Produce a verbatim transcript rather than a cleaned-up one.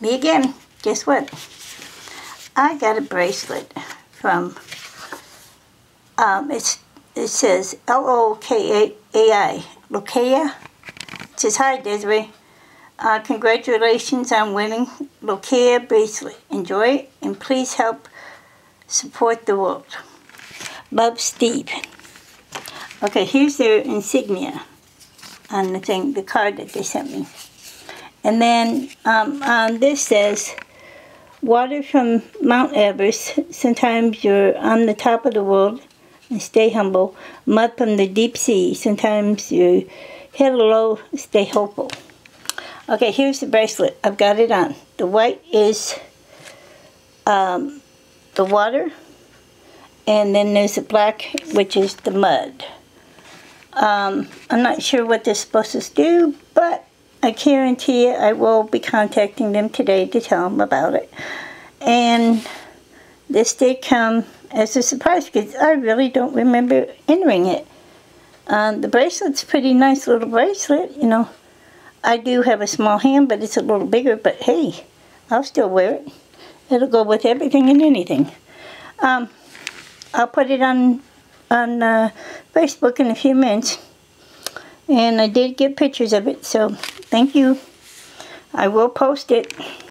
Me again. Guess what? I got a bracelet from, um, it's, it says L O K A I, Lokea. It says, hi Desiree, uh, congratulations on winning Lokea bracelet. Enjoy it and please help support the world. Love, Steve. Okay, here's their insignia on the thing, the card that they sent me. And then um, on this says, water from Mount Everest. Sometimes you're on the top of the world and stay humble. Mud from the deep sea. Sometimes you hit low, stay hopeful. Okay, here's the bracelet. I've got it on. The white is um, the water. And then there's the black, which is the mud. Um, I'm not sure what they're supposed to do, but I guarantee you I will be contacting them today to tell them about it. And this did come as a surprise because I really don't remember entering it. Um, the bracelet's a pretty nice little bracelet, you know. I do have a small hand, but it's a little bigger, but hey, I'll still wear it. It'll go with everything and anything. Um, I'll put it on, on uh, Facebook in a few minutes. And I did get pictures of it, so thank you. I will post it.